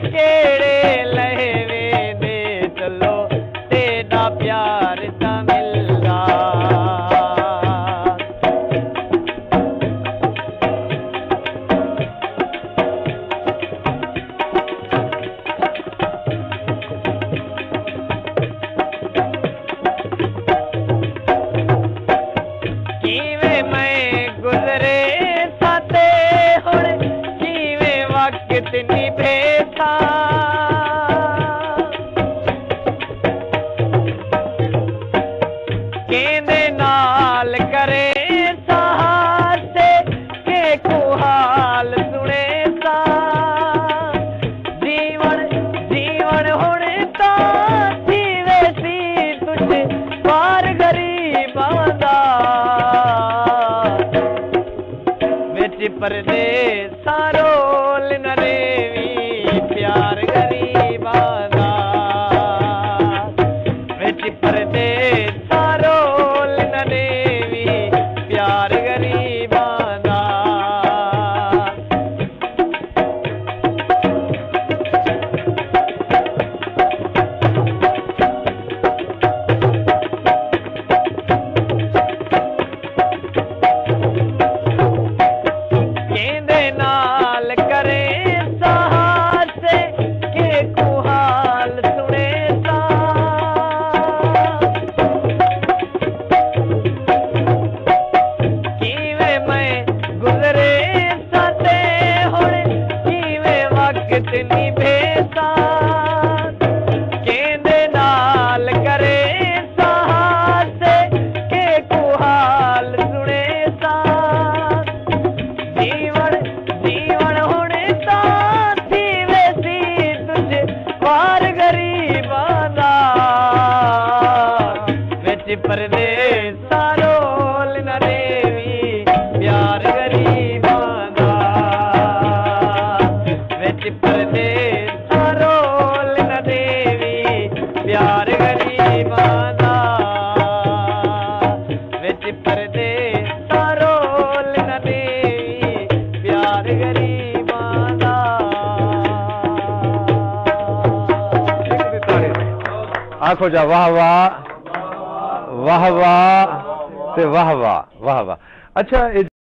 केड़े लहवे दे चलो तेरा प्यार ता मिलदा किवें मैं गुजरे साते हुण किवें वक्त निभे था केंदे नाल करे सहासे के को हाल सुने सा जीवन जीवन हुण ता जीवे सी तुझे पार गरीबां दा विच परदेसा रोल न रेवी प्यार गरीबां दा विच परदेसा रोल न रेवी प्यार गरीबां दा केंदे नाल करे सहासे के को हाल सुने सा किवें मैं गुजरे साते हुण किवें वक्त निभे सा केंदे नाल करे सहासे के को हाल सुने सा जीवन जीवन हुण ता जीवे सी तुझे पार गरीबां दा विच परदेसा रोल न रेवी प्यार गरीबां दा विच परदेसा रोल न देवी प्यार गरीबां दा विच परदेसा रोल न देवी प्यार गरीबां दा आखो जा वाह वाह वाह वाह ते वाह वाह वाह वाह। अच्छा